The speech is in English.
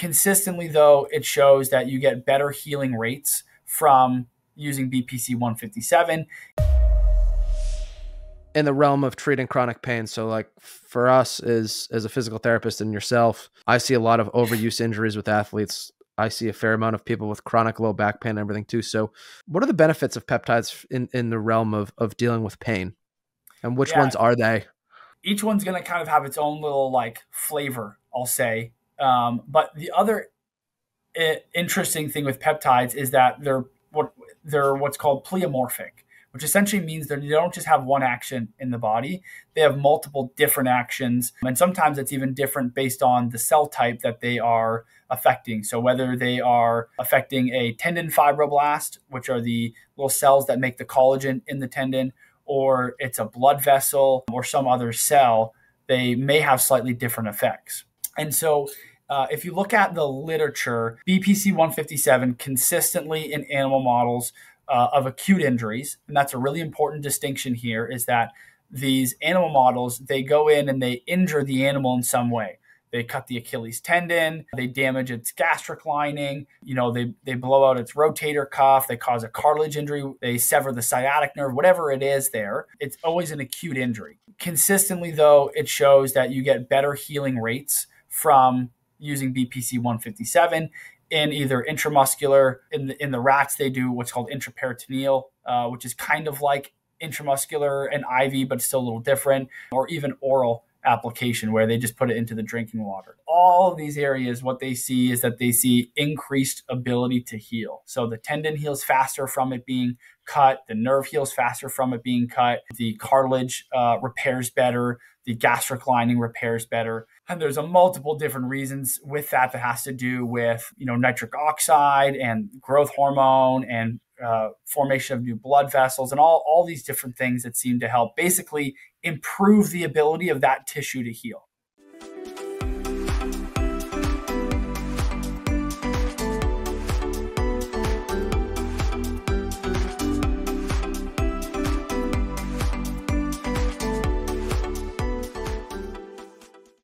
Consistently, though, it shows that you get better healing rates from using BPC 157 in the realm of treating chronic pain. So like for us as a physical therapist and yourself, I see a lot of overuse injuries with athletes. I see a fair amount of people with chronic low back pain and everything too. So what are the benefits of peptides in the realm of dealing with pain, and which ones are they? Each one's going to kind of have its own little like flavor, I'll say. But the other interesting thing with peptides is that they're what's called pleomorphic, which essentially means that they don't just have one action in the body. They have multiple different actions. And sometimes it's even different based on the cell type that they are affecting. So whether they are affecting a tendon fibroblast, which are the little cells that make the collagen in the tendon, or it's a blood vessel or some other cell, they may have slightly different effects. And so if you look at the literature, BPC 157 consistently in animal models of acute injuries, and that's a really important distinction here, is that these animal models, they go in and they injure the animal in some way. They cut the Achilles tendon, they damage its gastric lining, they blow out its rotator cuff, they cause a cartilage injury, they sever the sciatic nerve, whatever it is there. It's always an acute injury. Consistently, though, it shows that you get better healing rates from using BPC 157 in either intramuscular, in the rats, they do what's called intraperitoneal, which is kind of like intramuscular and IV, but still a little different, or even oral application where they just put it into the drinking water. All of these areas, what they see is that they see increased ability to heal. So the tendon heals faster from it being cut, the nerve heals faster from it being cut, the cartilage repairs better, the gastric lining repairs better. And there's a multiple different reasons with that has to do with, nitric oxide and growth hormone and formation of new blood vessels and all these different things that seem to help basically improve the ability of that tissue to heal.